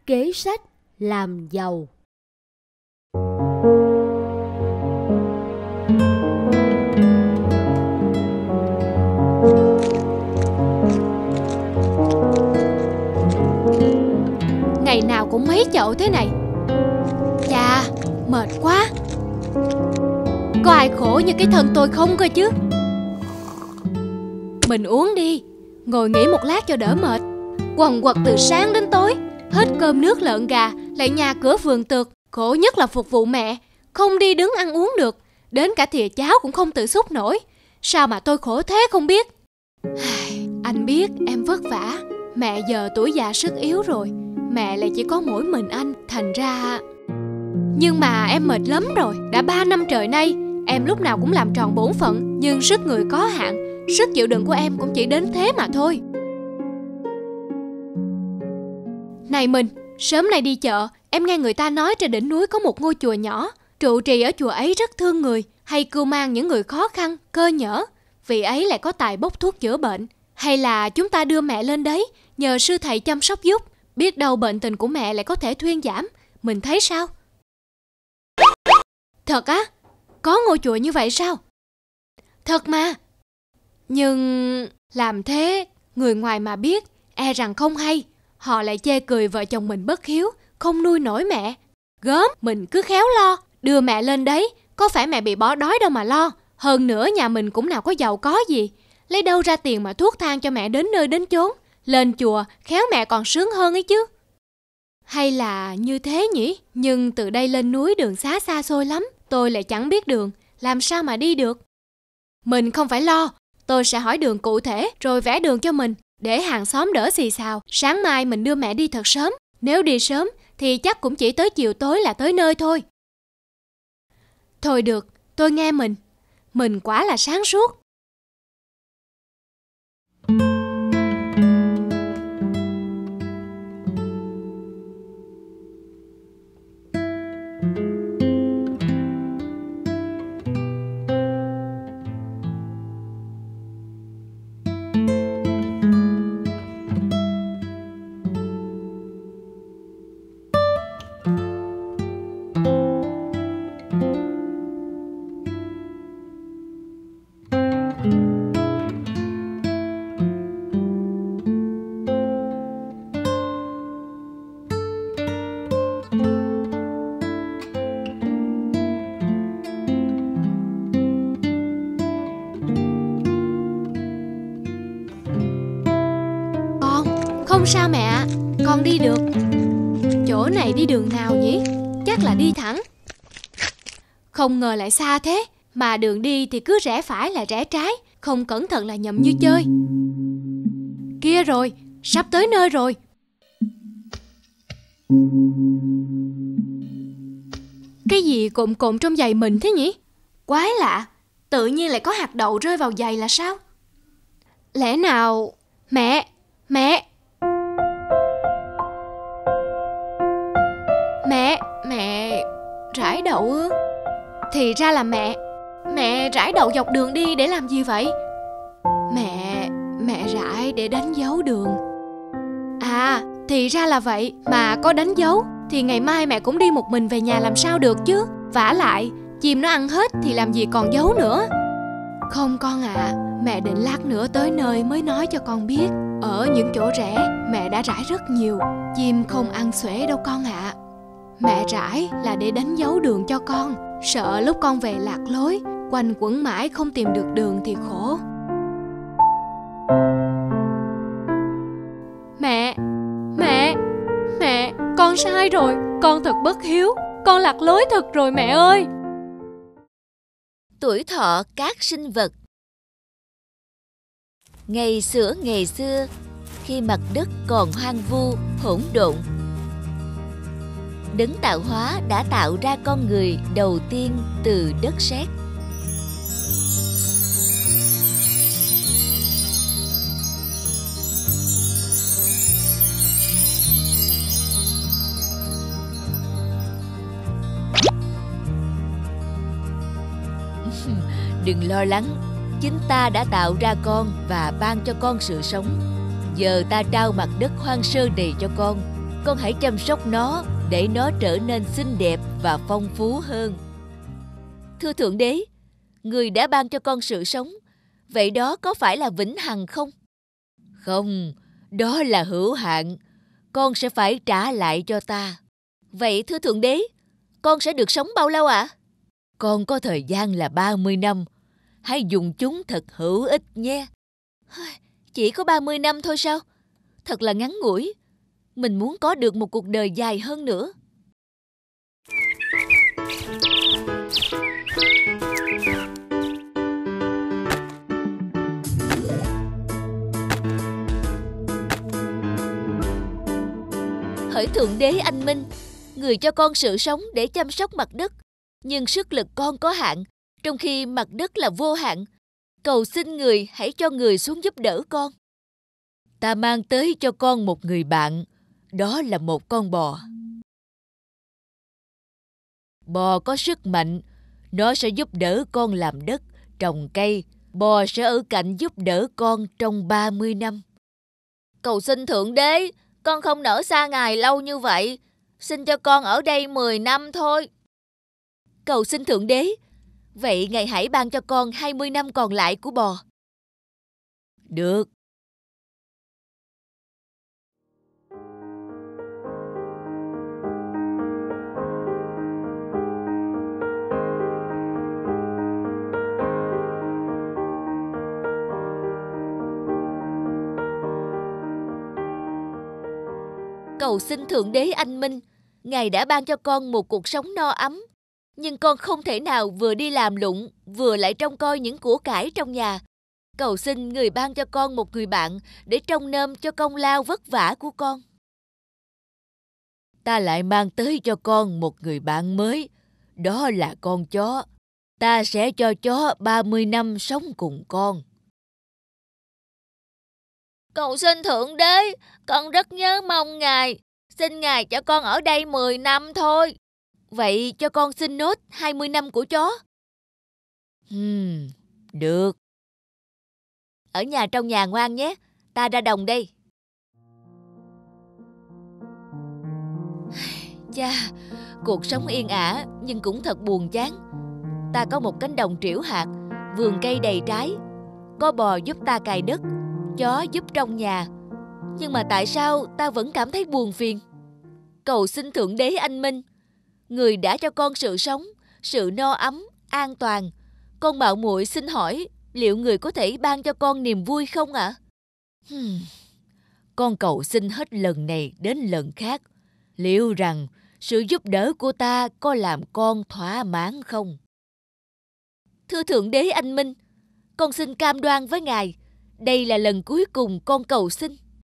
Kế sách làm giàu. Ngày nào cũng mấy chậu thế này. Chà, mệt quá. Có ai khổ như cái thân tôi không cơ chứ? Mình uống đi, ngồi nghỉ một lát cho đỡ mệt. Quần quật từ sáng đến tối, hết cơm nước lợn gà, lại nhà cửa vườn tược. Khổ nhất là phục vụ mẹ, không đi đứng ăn uống được, đến cả thìa cháo cũng không tự xúc nổi. Sao mà tôi khổ thế không biết. Anh biết em vất vả. Mẹ giờ tuổi già sức yếu rồi, mẹ lại chỉ có mỗi mình anh, thành ra... Nhưng mà em mệt lắm rồi. Đã 3 năm trời nay, em lúc nào cũng làm tròn bổn phận, nhưng sức người có hạn, sức chịu đựng của em cũng chỉ đến thế mà thôi. Này mình, sớm nay đi chợ, em nghe người ta nói trên đỉnh núi có một ngôi chùa nhỏ. Trụ trì ở chùa ấy rất thương người, hay cưu mang những người khó khăn, cơ nhỡ. Vị ấy lại có tài bốc thuốc chữa bệnh. Hay là chúng ta đưa mẹ lên đấy, nhờ sư thầy chăm sóc giúp. Biết đâu bệnh tình của mẹ lại có thể thuyên giảm. Mình thấy sao? Thật á? Có ngôi chùa như vậy sao? Thật mà. Nhưng làm thế, người ngoài mà biết, e rằng không hay. Họ lại chê cười vợ chồng mình bất hiếu, không nuôi nổi mẹ. Gớm, mình cứ khéo lo, đưa mẹ lên đấy, có phải mẹ bị bỏ đói đâu mà lo. Hơn nữa nhà mình cũng nào có giàu có gì, lấy đâu ra tiền mà thuốc thang cho mẹ đến nơi đến chốn. Lên chùa, khéo mẹ còn sướng hơn ấy chứ. Hay là như thế nhỉ? Nhưng từ đây lên núi đường xá xa xôi lắm, tôi lại chẳng biết đường, làm sao mà đi được. Mình không phải lo, tôi sẽ hỏi đường cụ thể rồi vẽ đường cho mình, để hàng xóm đỡ xì xào. Sáng mai mình đưa mẹ đi thật sớm. Nếu đi sớm thì chắc cũng chỉ tới chiều tối là tới nơi thôi. Thôi được, tôi nghe mình. Mình quả là sáng suốt. Không sao mẹ ạ, con đi được. Chỗ này đi đường nào nhỉ? Chắc là đi thẳng. Không ngờ lại xa thế. Mà đường đi thì cứ rẽ phải là rẽ trái, không cẩn thận là nhầm như chơi. Kia rồi, sắp tới nơi rồi. Cái gì cộm cộm trong giày mình thế nhỉ? Quái lạ, tự nhiên lại có hạt đậu rơi vào giày là sao? Lẽ nào... Mẹ! Mẹ! Mẹ rải đậu ư? Thì ra là mẹ rải đậu dọc đường đi để làm gì vậy? Mẹ rải để đánh dấu đường. À, thì ra là vậy. Mà có đánh dấu thì ngày mai mẹ cũng đi một mình về nhà làm sao được chứ? Vả lại, chim nó ăn hết thì làm gì còn dấu nữa. Không con ạ, mẹ định lát nữa tới nơi mới nói cho con biết. Ở những chỗ rẽ mẹ đã rải rất nhiều, chim không ăn xuể đâu con ạ. Mẹ rải là để đánh dấu đường cho con, sợ lúc con về lạc lối, quanh quẩn mãi không tìm được đường thì khổ. Mẹ, con sai rồi, con thật bất hiếu, con lạc lối thật rồi mẹ ơi. Tuổi thọ các sinh vật. Ngày xưa, khi mặt đất còn hoang vu, hỗn độn, Đấng tạo hóa đã tạo ra con người đầu tiên từ đất sét. Đừng lo lắng, chính ta đã tạo ra con và ban cho con sự sống. Giờ ta trao mặt đất hoang sơ này cho con, con hãy chăm sóc nó để nó trở nên xinh đẹp và phong phú hơn. Thưa Thượng Đế, Người đã ban cho con sự sống, vậy đó có phải là vĩnh hằng không? Không, đó là hữu hạn. Con sẽ phải trả lại cho ta. Vậy thưa Thượng Đế, con sẽ được sống bao lâu ạ? Con có thời gian là 30 năm. Hãy dùng chúng thật hữu ích nhé. Chỉ có 30 năm thôi sao? Thật là ngắn ngủi. Mình muốn có được một cuộc đời dài hơn nữa. Hỡi Thượng Đế anh minh, Người cho con sự sống để chăm sóc mặt đất, nhưng sức lực con có hạn, trong khi mặt đất là vô hạn. Cầu xin Người hãy cho Người xuống giúp đỡ con. Ta mang tới cho con một người bạn, đó là một con bò. Bò có sức mạnh, nó sẽ giúp đỡ con làm đất, trồng cây. Bò sẽ ở cạnh giúp đỡ con trong 30 năm. Cầu xin Thượng Đế, con không nỡ xa Ngài lâu như vậy. Xin cho con ở đây 10 năm thôi. Cầu xin Thượng Đế, vậy Ngài hãy ban cho con 20 năm còn lại của bò. Được. Cầu xin Thượng Đế anh minh, Ngài đã ban cho con một cuộc sống no ấm. Nhưng con không thể nào vừa đi làm lụng, vừa lại trông coi những của cải trong nhà. Cầu xin Người ban cho con một người bạn để trông nom cho công lao vất vả của con. Ta lại mang tới cho con một người bạn mới, đó là con chó. Ta sẽ cho chó 30 năm sống cùng con. Cầu xin Thượng Đế, con rất nhớ mong Ngài. Xin Ngài cho con ở đây 10 năm thôi. Vậy cho con xin nốt 20 năm của chó. Được. Ở nhà trong nhà ngoan nhé, ta ra đồng đây. Chà, cuộc sống yên ả nhưng cũng thật buồn chán. Ta có một cánh đồng trĩu hạt, vườn cây đầy trái. Có bò giúp ta cày đất, chó giúp trong nhà. Nhưng mà tại sao ta vẫn cảm thấy buồn phiền? Cầu xin Thượng Đế anh minh, Người đã cho con sự sống, sự no ấm, an toàn. Con mạo muội xin hỏi, liệu Người có thể ban cho con niềm vui không ạ? Con cầu xin hết lần này đến lần khác. Liệu rằng sự giúp đỡ của ta có làm con thỏa mãn không? Thưa Thượng Đế anh minh, con xin cam đoan với Ngài, đây là lần cuối cùng con cầu xin.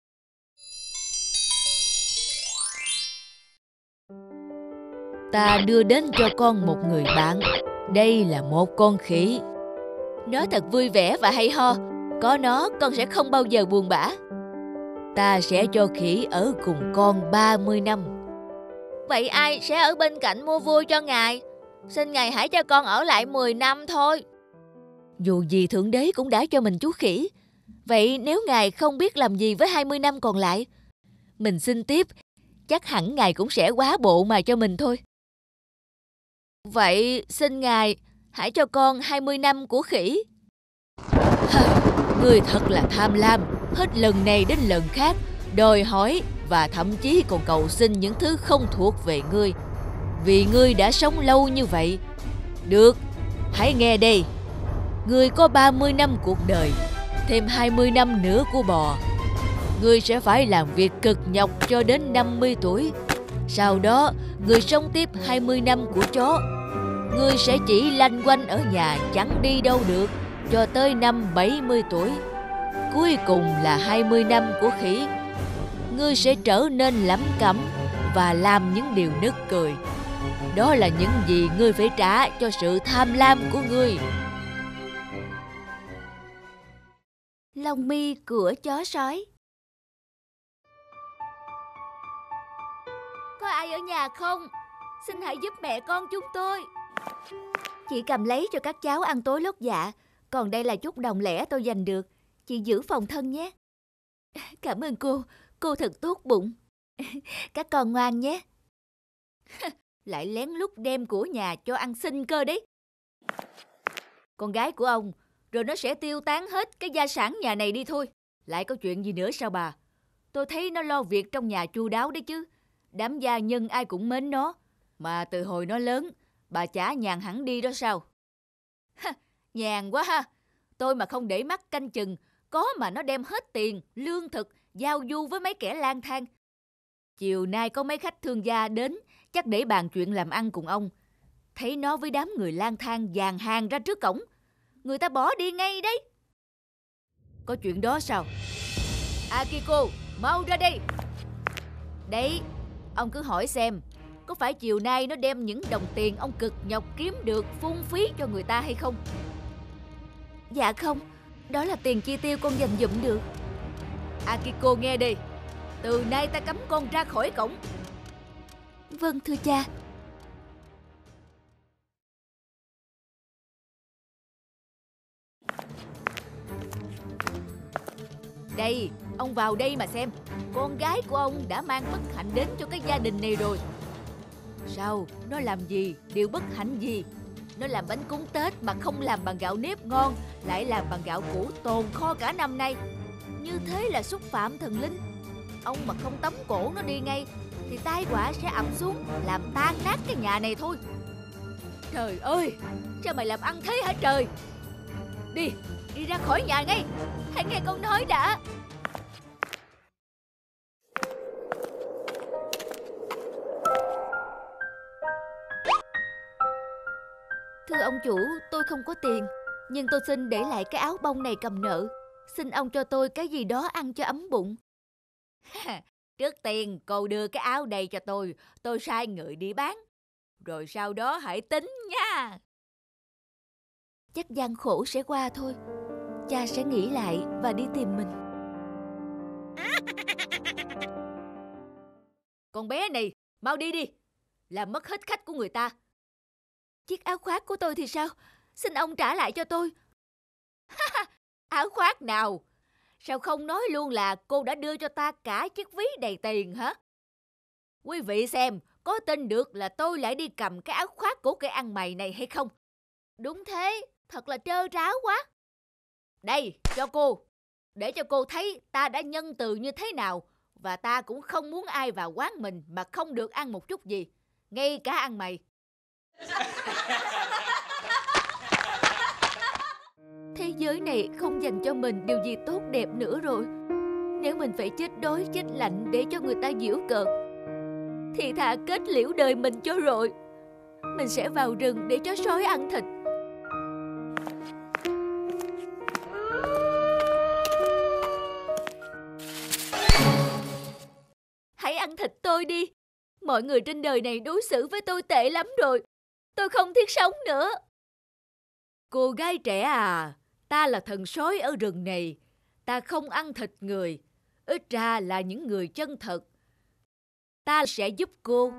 Ta đưa đến cho con một người bạn. Đây là một con khỉ. Nó thật vui vẻ và hay ho. Có nó, con sẽ không bao giờ buồn bã. Ta sẽ cho khỉ ở cùng con 30 năm. Vậy ai sẽ ở bên cạnh mua vui cho Ngài? Xin Ngài hãy cho con ở lại 10 năm thôi. Dù gì Thượng Đế cũng đã cho mình chú khỉ. Vậy nếu Ngài không biết làm gì với 20 năm còn lại, mình xin tiếp, chắc hẳn Ngài cũng sẽ quá bộ mà cho mình thôi. Vậy xin Ngài hãy cho con 20 năm của khỉ. Ngươi thật là tham lam, hết lần này đến lần khác, đòi hỏi và thậm chí còn cầu xin những thứ không thuộc về ngươi. Vì ngươi đã sống lâu như vậy. Được, hãy nghe đây. Ngươi có 30 năm cuộc đời, thêm 20 năm nữa của bò. Ngươi sẽ phải làm việc cực nhọc cho đến 50 tuổi. Sau đó, ngươi sống tiếp 20 năm của chó. Ngươi sẽ chỉ lanh quanh ở nhà chẳng đi đâu được cho tới năm 70 tuổi. Cuối cùng là 20 năm của khỉ. Ngươi sẽ trở nên lẩm cẩm và làm những điều nực cười. Đó là những gì ngươi phải trả cho sự tham lam của ngươi. Lông mi của chó sói. Có ai ở nhà không? Xin hãy giúp mẹ con chúng tôi. Chị cầm lấy cho các cháu ăn tối lót dạ. Còn đây là chút đồng lẻ tôi giành được. Chị giữ phòng thân nhé. Cảm ơn cô thật tốt bụng. Các con ngoan nhé. Lại lén lút đem của nhà cho ăn xin cơ đấy. Con gái của ông, rồi nó sẽ tiêu tán hết cái gia sản nhà này đi thôi. Lại có chuyện gì nữa sao bà? Tôi thấy nó lo việc trong nhà chu đáo đấy chứ. Đám gia nhân ai cũng mến nó. Mà từ hồi nó lớn, bà chả nhàn hẳn đi đó sao? Nhàn quá ha. Tôi mà không để mắt canh chừng, có mà nó đem hết tiền, lương thực, giao du với mấy kẻ lang thang. Chiều nay có mấy khách thương gia đến, chắc để bàn chuyện làm ăn cùng ông. Thấy nó với đám người lang thang dàn hàng ra trước cổng, người ta bỏ đi ngay đấy. Có chuyện đó sao? Akiko, mau ra đây. Đấy, ông cứ hỏi xem, có phải chiều nay nó đem những đồng tiền ông cực nhọc kiếm được phung phí cho người ta hay không? Dạ không, đó là tiền chi tiêu con dành dụm được. Akiko nghe đi, từ nay ta cấm con ra khỏi cổng. Vâng thưa cha. Đây, ông vào đây mà xem. Con gái của ông đã mang bất hạnh đến cho cái gia đình này rồi. Sao? Nó làm gì? Điều bất hạnh gì? Nó làm bánh cúng Tết mà không làm bằng gạo nếp ngon, lại làm bằng gạo cũ tồn kho cả năm nay. Như thế là xúc phạm thần linh. Ông mà không tống cổ nó đi ngay thì tai họa sẽ ập xuống, làm tan nát cái nhà này thôi. Trời ơi, sao mày làm ăn thế hả trời? Đi ra khỏi nhà ngay. Hãy nghe con nói đã. Thưa ông chủ, tôi không có tiền, nhưng tôi xin để lại cái áo bông này cầm nợ. Xin ông cho tôi cái gì đó ăn cho ấm bụng. Trước tiên cô đưa cái áo đây cho tôi sai người đi bán. Rồi sau đó hãy tính nha. Chắc gian khổ sẽ qua thôi. Cha sẽ nghĩ lại và đi tìm mình. Con bé này, mau đi đi, làm mất hết khách của người ta. Chiếc áo khoác của tôi thì sao? Xin ông trả lại cho tôi. Áo khoác nào? Sao không nói luôn là cô đã đưa cho ta cả chiếc ví đầy tiền hả? Quý vị xem, có tin được là tôi lại đi cầm cái áo khoác của cái ăn mày này hay không? Đúng thế, thật là trơ tráo quá. Đây, cho cô, để cho cô thấy ta đã nhân từ như thế nào. Và ta cũng không muốn ai vào quán mình mà không được ăn một chút gì, ngay cả ăn mày. Thế giới này không dành cho mình điều gì tốt đẹp nữa rồi. Nếu mình phải chết đói chết lạnh để cho người ta giễu cợt, thì thà kết liễu đời mình cho rồi. Mình sẽ vào rừng để chó sói ăn thịt. Hãy ăn thịt tôi đi. Mọi người trên đời này đối xử với tôi tệ lắm rồi. Tôi không thiết sống nữa. Cô gái trẻ à, ta là thần sói ở rừng này. Ta không ăn thịt người, ít ra là những người chân thật. Ta sẽ giúp cô.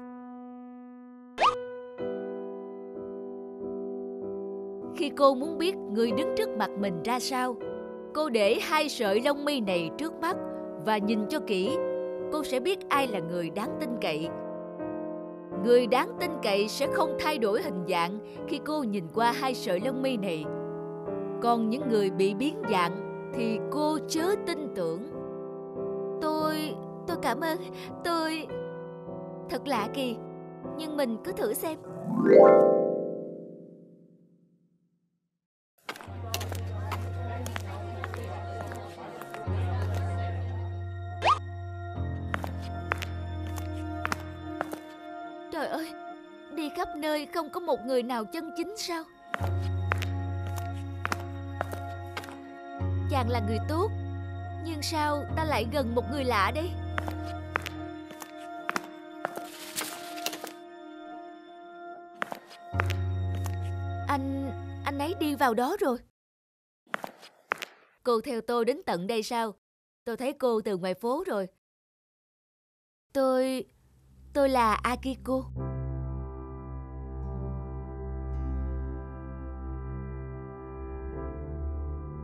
Khi cô muốn biết người đứng trước mặt mình ra sao, cô để 2 sợi lông mi này trước mắt và nhìn cho kỹ. Cô sẽ biết ai là người đáng tin cậy. Người đáng tin cậy sẽ không thay đổi hình dạng khi cô nhìn qua 2 sợi lông mi này. Còn những người bị biến dạng thì cô chớ tin tưởng. Tôi cảm ơn. Thật lạ kỳ, nhưng mình cứ thử xem. Trời ơi, đi khắp nơi không có một người nào chân chính sao? Chàng là người tốt, nhưng sao ta lại gần một người lạ đây? Anh ấy đi vào đó rồi. Cô theo tôi đến tận đây sao? Tôi thấy cô từ ngoài phố rồi. Tôi là Akiko.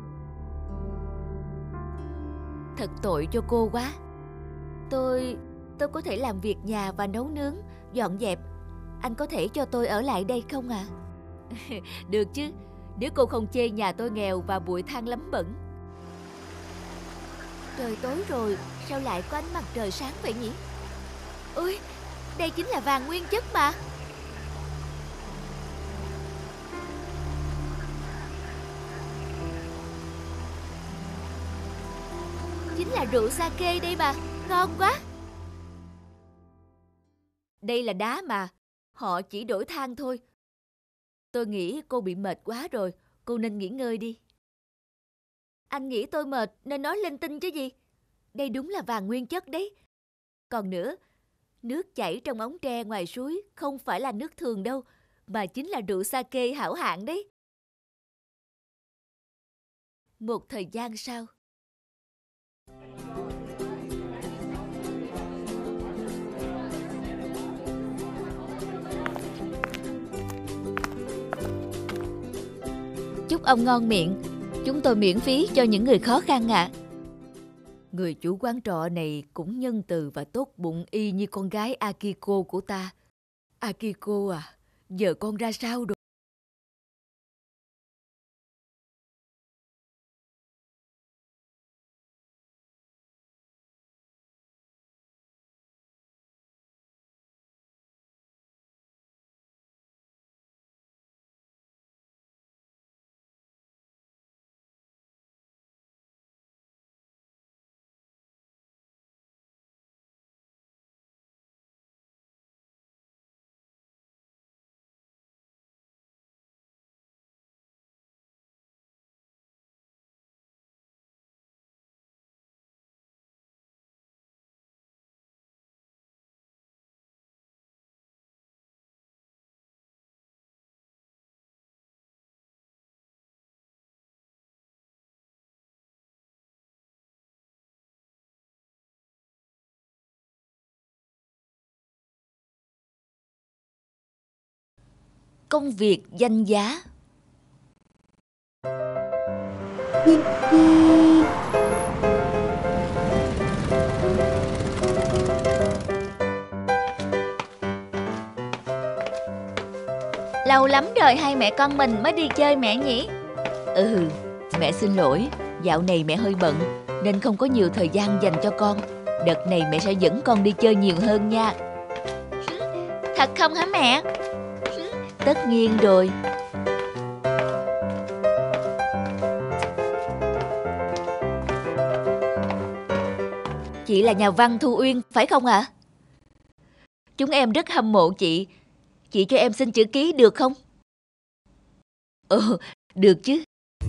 Thật tội cho cô quá. tôi có thể làm việc nhà và nấu nướng, dọn dẹp. Anh có thể cho tôi ở lại đây không ạ? Được chứ, nếu cô không chê nhà tôi nghèo và bụi than lắm bẩn. Trời tối rồi, sao lại có ánh mặt trời sáng vậy nhỉ? Ôi, đây chính là vàng nguyên chất mà. Chính là rượu sake đây mà, ngon quá. Đây là đá mà, họ chỉ đổi than thôi. Tôi nghĩ cô bị mệt quá rồi, cô nên nghỉ ngơi đi. Anh nghĩ tôi mệt nên nói linh tinh chứ gì. Đây đúng là vàng nguyên chất đấy. Còn nữa, nước chảy trong ống tre ngoài suối không phải là nước thường đâu, mà chính là rượu sake hảo hạng đấy. Một thời gian sau. Chúc ông ngon miệng. Chúng tôi miễn phí cho những người khó khăn ạ. Người chủ quán trọ này cũng nhân từ và tốt bụng y như con gái Akiko của ta. Akiko à, giờ con ra sao rồi? Công việc danh giá. Lâu lắm rồi hai mẹ con mình mới đi chơi mẹ nhỉ? Mẹ xin lỗi, dạo này mẹ hơi bận nên không có nhiều thời gian dành cho con. Đợt này mẹ sẽ dẫn con đi chơi nhiều hơn nha. Thật không hả mẹ? Tất nhiên rồi. Chị là nhà văn Thu Uyên, phải không ạ? Chúng em rất hâm mộ chị. Chị cho em xin chữ ký được không? Được chứ.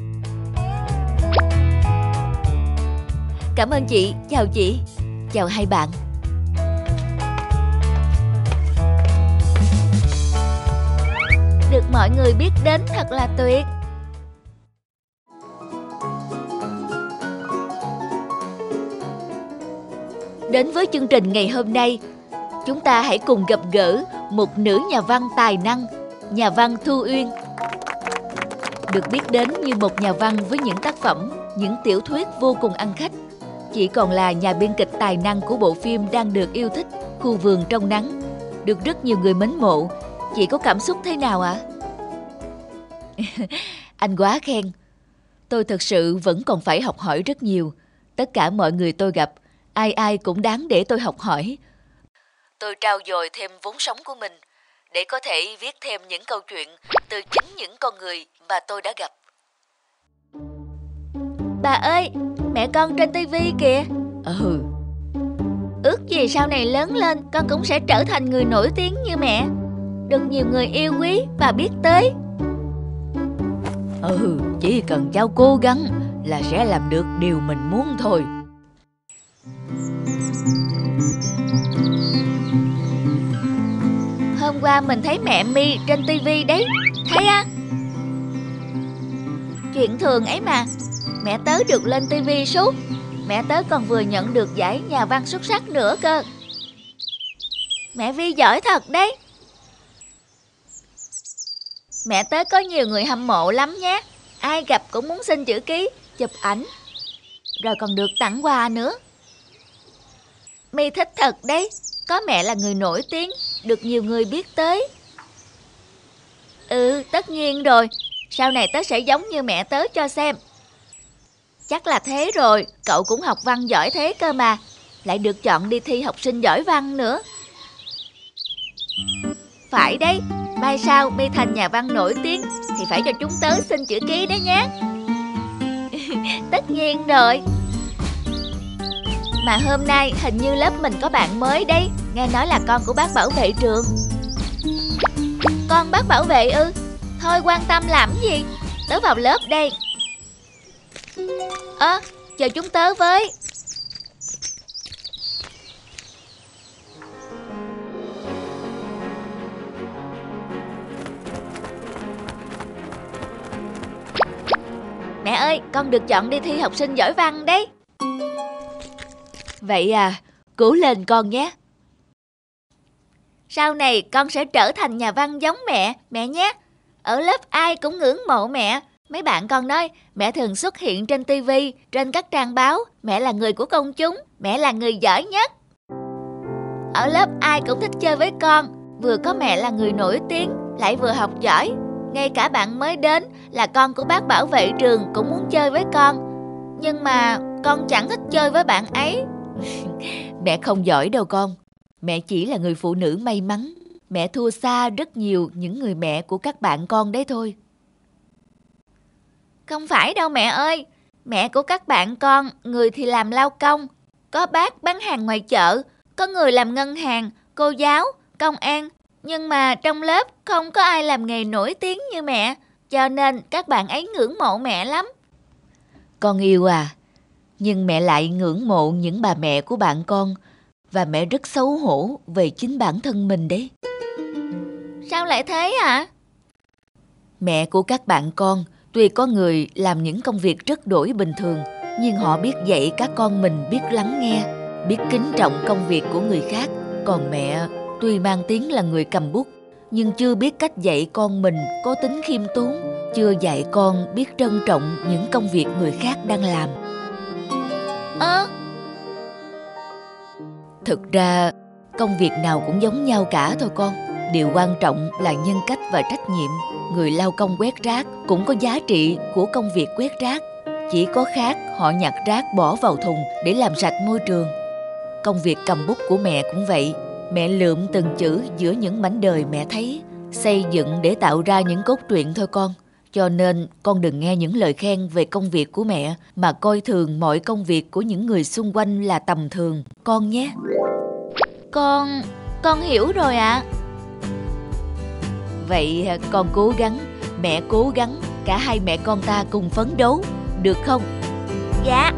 Cảm ơn chị, chào chị. Chào hai bạn. Được mọi người biết đến thật là tuyệt. Đến với chương trình ngày hôm nay, chúng ta hãy cùng gặp gỡ một nữ nhà văn tài năng, nhà văn Thu Uyên. Được biết đến như một nhà văn với những tác phẩm, những tiểu thuyết vô cùng ăn khách. Chị còn là nhà biên kịch tài năng của bộ phim đang được yêu thích, Khu vườn trong nắng, được rất nhiều người mến mộ. Chị có cảm xúc thế nào ạ? Anh quá khen. Tôi thật sự vẫn còn phải học hỏi rất nhiều. Tất cả mọi người tôi gặp, ai ai cũng đáng để tôi học hỏi. Tôi trau dồi thêm vốn sống của mình để có thể viết thêm những câu chuyện từ chính những con người mà tôi đã gặp. Bà ơi, mẹ con trên tivi kìa. Ước gì sau này lớn lên con cũng sẽ trở thành người nổi tiếng như mẹ, được nhiều người yêu quý và biết tới. Chỉ cần cháu cố gắng là sẽ làm được điều mình muốn thôi. Hôm qua mình thấy mẹ My trên tivi đấy. Thấy á? Chuyện thường ấy mà. Mẹ tớ được lên tivi suốt. Mẹ tớ còn vừa nhận được giải nhà văn xuất sắc nữa cơ. Mẹ Vi giỏi thật đấy. Mẹ tớ có nhiều người hâm mộ lắm nhé. Ai gặp cũng muốn xin chữ ký, chụp ảnh, rồi còn được tặng quà nữa. My thích thật đấy. Có mẹ là người nổi tiếng, được nhiều người biết tới. Tất nhiên rồi. Sau này tớ sẽ giống như mẹ tớ cho xem. Chắc là thế rồi. Cậu cũng học văn giỏi thế cơ mà. Lại được chọn đi thi học sinh giỏi văn nữa. Phải đấy. Mai sau My thành nhà văn nổi tiếng thì phải cho chúng tớ xin chữ ký đấy nhé. Tất nhiên rồi. Mà hôm nay hình như lớp mình có bạn mới đấy. Nghe nói là con của bác bảo vệ trường. Con bác bảo vệ ư? Thôi quan tâm làm gì. Tớ vào lớp đây. Chờ chúng tớ với. Mẹ ơi, con được chọn đi thi học sinh giỏi văn đấy. Vậy à, cố lên con nhé. Sau này con sẽ trở thành nhà văn giống mẹ nhé. Ở lớp ai cũng ngưỡng mộ mẹ. Mấy bạn con nói mẹ thường xuất hiện trên tivi, trên các trang báo. Mẹ là người của công chúng, mẹ là người giỏi nhất. Ở lớp ai cũng thích chơi với con. Vừa có mẹ là người nổi tiếng, lại vừa học giỏi. Ngay cả bạn mới đến là con của bác bảo vệ trường cũng muốn chơi với con. Nhưng mà con chẳng thích chơi với bạn ấy. Mẹ không giỏi đâu con. Mẹ chỉ là người phụ nữ may mắn. Mẹ thua xa rất nhiều những người mẹ của các bạn con đấy thôi. Không phải đâu mẹ ơi. Mẹ của các bạn con, người thì làm lao công. Có bác bán hàng ngoài chợ. Có người làm ngân hàng, cô giáo, công an. Nhưng mà trong lớp không có ai làm nghề nổi tiếng như mẹ. Cho nên các bạn ấy ngưỡng mộ mẹ lắm. Con yêu à, nhưng mẹ lại ngưỡng mộ những bà mẹ của bạn con. Và mẹ rất xấu hổ về chính bản thân mình đấy. Sao lại thế hả? Mẹ của các bạn con, tuy có người làm những công việc rất đổi bình thường, nhưng họ biết dạy các con mình biết lắng nghe, biết kính trọng công việc của người khác. Còn mẹ, tuy mang tiếng là người cầm bút, nhưng chưa biết cách dạy con mình có tính khiêm tốn, chưa dạy con biết trân trọng những công việc người khác đang làm. Thực ra, công việc nào cũng giống nhau cả thôi con. Điều quan trọng là nhân cách và trách nhiệm. Người lao công quét rác cũng có giá trị của công việc quét rác. Chỉ có khác họ nhặt rác bỏ vào thùng để làm sạch môi trường. Công việc cầm bút của mẹ cũng vậy. Mẹ lượm từng chữ giữa những mảnh đời mẹ thấy, xây dựng để tạo ra những cốt truyện thôi con. Cho nên con đừng nghe những lời khen về công việc của mẹ mà coi thường mọi công việc của những người xung quanh là tầm thường, con nhé. Con hiểu rồi ạ. Vậy con cố gắng, mẹ cố gắng, cả hai mẹ con ta cùng phấn đấu, được không? Dạ.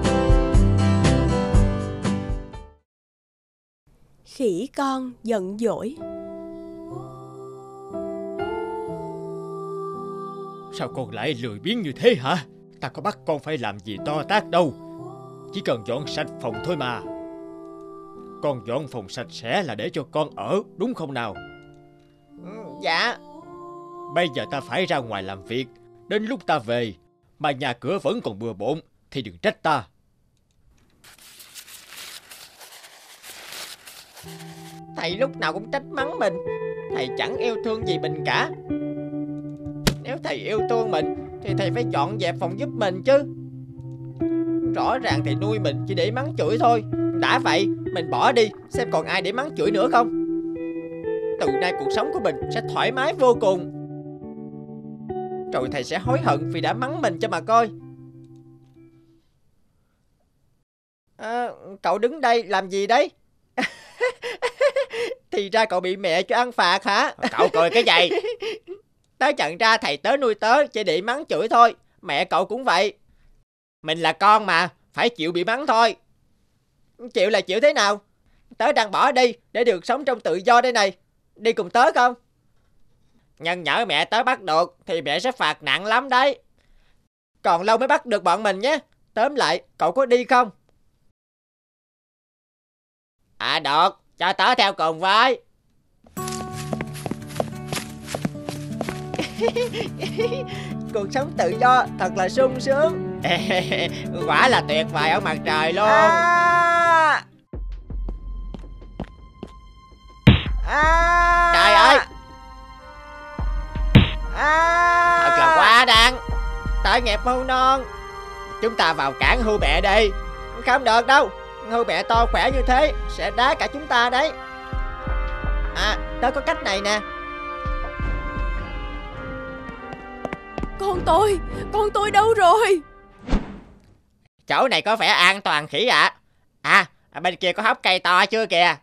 Khỉ con giận dỗi. Sao con lại lười biếng như thế hả? Ta có bắt con phải làm gì to tát đâu. Chỉ cần dọn sạch phòng thôi mà. Con dọn phòng sạch sẽ là để cho con ở, đúng không nào? Dạ. Bây giờ ta phải ra ngoài làm việc. Đến lúc ta về mà nhà cửa vẫn còn bừa bộn thì đừng trách ta. Thầy lúc nào cũng trách mắng mình. Thầy chẳng yêu thương gì mình cả. Nếu thầy yêu thương mình thì thầy phải dọn dẹp phòng giúp mình chứ. Rõ ràng thầy nuôi mình chỉ để mắng chửi thôi. Đã vậy mình bỏ đi, xem còn ai để mắng chửi nữa không. Từ nay cuộc sống của mình sẽ thoải mái vô cùng. Rồi thầy sẽ hối hận vì đã mắng mình cho mà coi. Cậu đứng đây làm gì đấy? Thì ra cậu bị mẹ cho ăn phạt hả? Cậu cười cái gì? Tớ nhận ra thầy tớ nuôi tớ chỉ để mắng chửi thôi. Mẹ cậu cũng vậy. Mình là con mà, phải chịu bị mắng thôi. Chịu là chịu thế nào? Tớ đang bỏ đi để được sống trong tự do đây này. Đi cùng tớ không? Nhân nhỡ mẹ tớ bắt được thì mẹ sẽ phạt nặng lắm đấy. Còn lâu mới bắt được bọn mình nhé. Tóm lại, cậu có đi không? À được, cho tớ theo cùng với. Cuộc sống tự do thật là sung sướng. Quả là tuyệt vời ở mặt trời luôn. Trời ơi, thật là quá đáng. Tội nghiệp hươu non. Chúng ta vào cản hươu mẹ đi. Không được đâu, hươu mẹ to khỏe như thế sẽ đá cả chúng ta đấy. Tớ có cách này nè. Con tôi đâu rồi? Chỗ này có vẻ an toàn khỉ ạ. Bên kia có hốc cây to chưa kìa.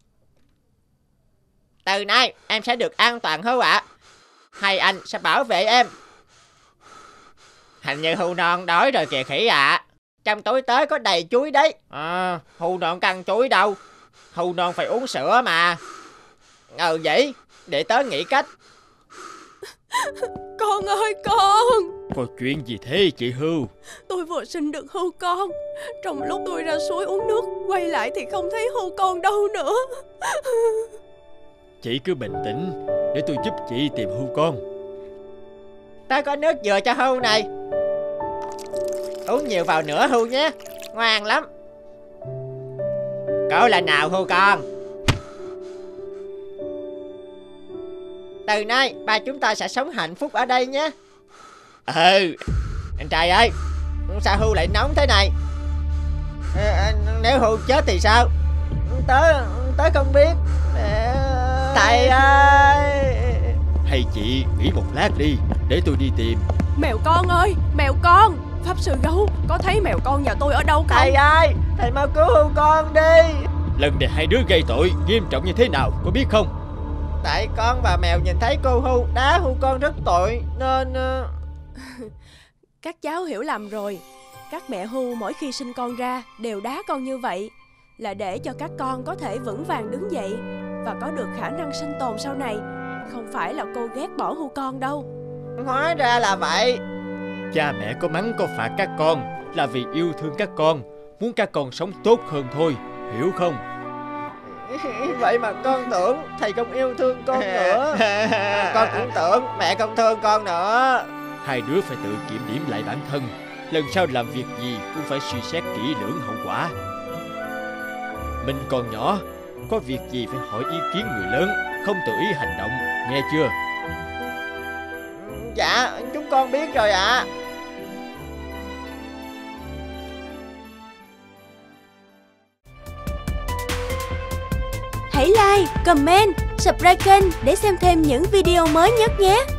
Từ nay em sẽ được an toàn hươu ạ. Hay anh sẽ bảo vệ em. Hình như hươu non đói rồi kìa khỉ ạ. Trong túi tớ có đầy chuối đấy. Hươu non cần chuối đâu. Hươu non phải uống sữa mà. Vậy để tớ nghĩ cách. Con ơi con! Có chuyện gì thế chị Hươu? Tôi vừa sinh được hươu con. Trong lúc tôi ra suối uống nước, quay lại thì không thấy hươu con đâu nữa. Chị cứ bình tĩnh, để tôi giúp chị tìm hươu con. Tớ có nước dừa cho hươu này. Uống nhiều vào nữa hươu nhé. Ngoan lắm. Cố lên nào hươu con. Từ nay ba chúng ta sẽ sống hạnh phúc ở đây nhé. Anh trai ơi, sao hươu lại nóng thế này? Nếu hươu chết thì sao? Tớ không biết. Thầy ơi. Hay chị nghỉ một lát đi, để tôi đi tìm. Mèo con ơi, mèo con! Pháp sư Gấu, có thấy mèo con nhà tôi ở đâu không? Thầy ơi, thầy mau cứu hươu con đi. Lần này hai đứa gây tội nghiêm trọng như thế nào, có biết không? Tại con và mèo nhìn thấy cô hươu đá hươu con rất tội nên... Các cháu hiểu lầm rồi. Các mẹ hươu mỗi khi sinh con ra đều đá con như vậy, là để cho các con có thể vững vàng đứng dậy và có được khả năng sinh tồn sau này. Không phải là cô ghét bỏ hươu con đâu. Hóa ra là vậy. Cha mẹ có mắng có phạt các con là vì yêu thương các con, muốn các con sống tốt hơn thôi, hiểu không? Vậy mà con tưởng thầy không yêu thương con nữa. Con cũng tưởng mẹ không thương con nữa. Hai đứa phải tự kiểm điểm lại bản thân. Lần sau làm việc gì cũng phải suy xét kỹ lưỡng hậu quả. Mình còn nhỏ, có việc gì phải hỏi ý kiến người lớn, không tự ý hành động, nghe chưa? Dạ, chúng con biết rồi ạ. Hãy like, comment, subscribe kênh để xem thêm những video mới nhất nhé.